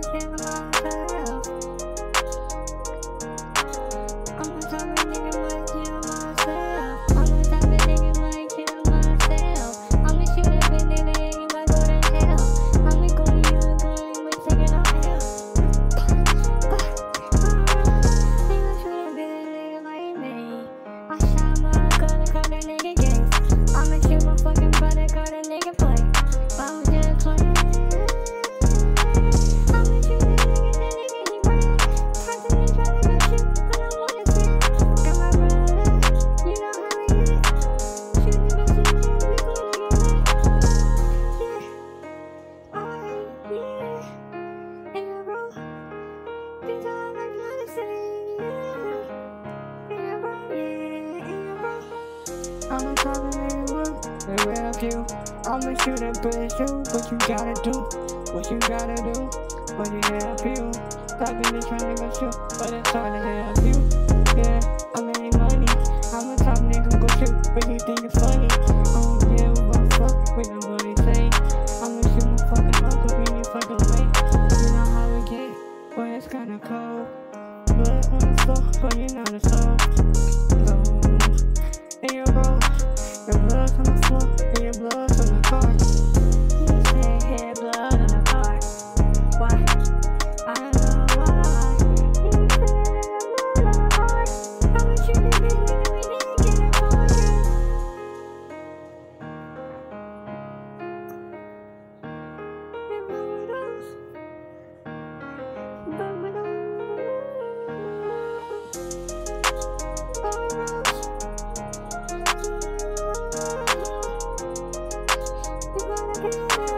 kill myself. I'm the type of nigga might kill myself. I'm the type of nigga might kill myself. I'ma shoot a bitch nigga and you might go to hell. I'ma go to you and go and we taking no hell. Nigga shoot a bitch nigga like me. I shot my gun and call that nigga gay. I'ma shoot my fucking brother, call that nigga play. I'm just playing. I'ma shoot that nigga he ran. Tyson and tryna go shoot, but I wanna see. Got my brother, you know how we get. Shooting bitches, we gonna get lit. Yeah, yeah. And bro, these are my brothers saying, yeah. And bro, yeah, and bro. I'ma talk a nigga, bro, they will help you. I'ma shoot a bitch, you, what you gotta do, what you gotta do, what you help you. Talking and trying to go shoot, but it's hard to help you. Yeah, I made money, I'm a top nigga, go shoot, but you think it's funny. Oh yeah, we gon' fuck, we know what they say. I'ma shoot my fucking uncle any fucking way. You know how we get, boy, it's kinda cold. Blood on the floor, but you know the soul. And your bro, your blood's on the floor, and your blood's on the car. You say, hey, blood on the car. Why? I don't know why. You say, blood on the car. I'ma shoot a bitch nigga, we didn't get a contract. And blow it off. Blow it off. You gotta get it.